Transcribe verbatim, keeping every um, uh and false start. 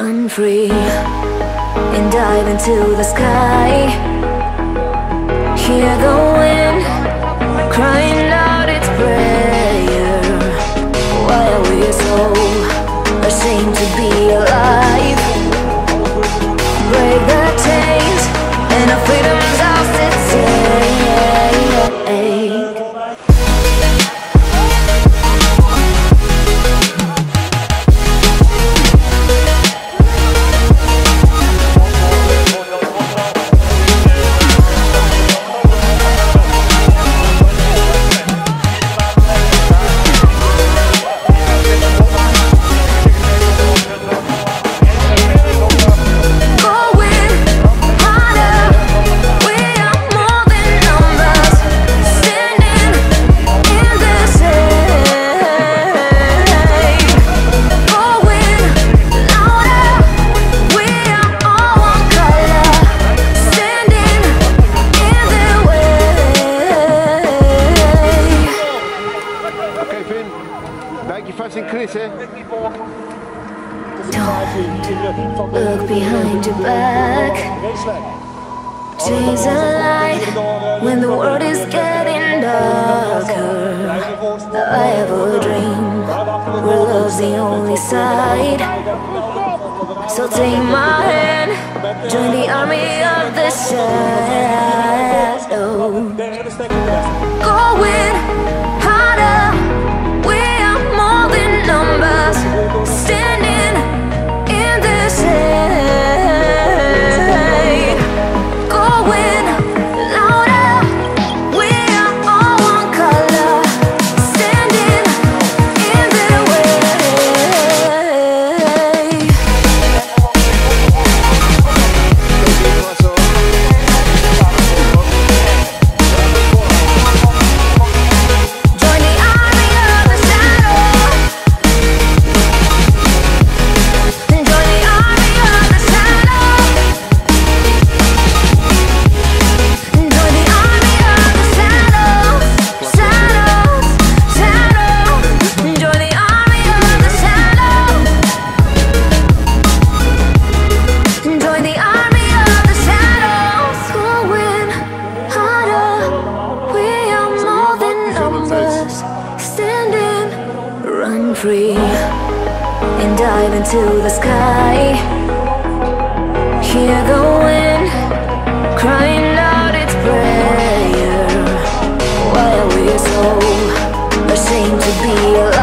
Run free and dive into the sky. Hear the wind crying out its prayer. Why are we so ashamed to be alive? Break the chains and our freedom's ours to take. Don't look behind your back. Chase a light when the world is getting darker. I have a dream where love's the only side. So take my hand, join the army of the shadows. Going harder, we are more than numbers. Standing in the shade, going louder, we are all one color. Standing in the way. Join the army of the shadows. Join the army of the shadows. Join the army of the shadows. Shadows, shadows. Join the army of the shadows. Join the army of the shadows. Going harder, we are more than numbers. Standing, run free and dive into the sky. Hear the wind crying out its prayer. Why are we so ashamed to be alive?